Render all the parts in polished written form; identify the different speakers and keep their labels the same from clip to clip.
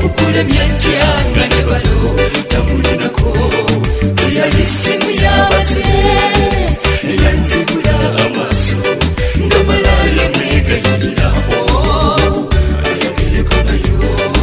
Speaker 1: kimukukulemya tyanga ne balo tamulinako teyali ssimu yabaze eyanzibula amaaso nga malaya mwegayirira ayagereko nayo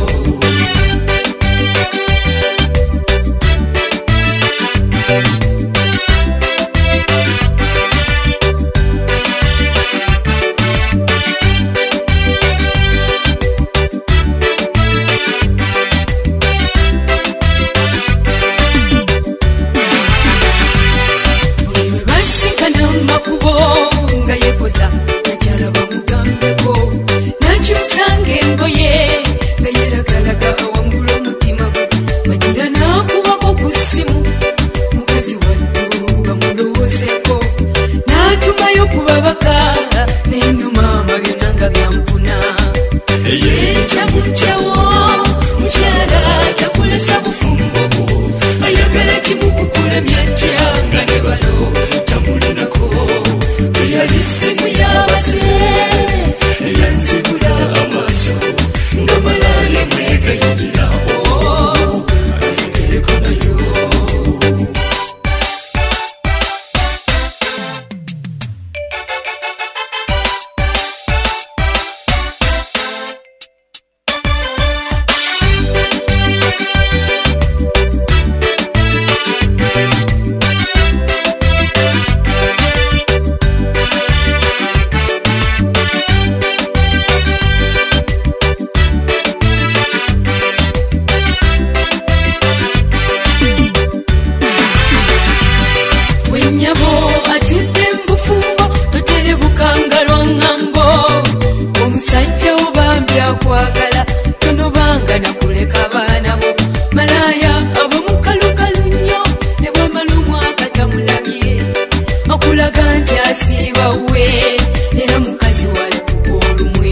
Speaker 1: kwagala tonobanga nakuleka baana bo malaya abamukalukalu nnyo ne bwamala omwaka tamulabye okulaga nti asiiba we era mukazi walituka olumwe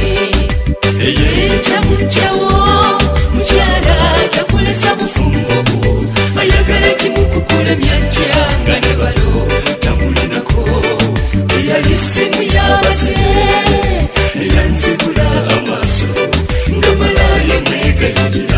Speaker 1: eyeyitamunkyawo mukyala takulesa bufumbo bwo ayagala kimukukulemya tyanga ne balo tamulinako teyali ssimu yabaze eyanzibula amaaso nga malaya mwegayirira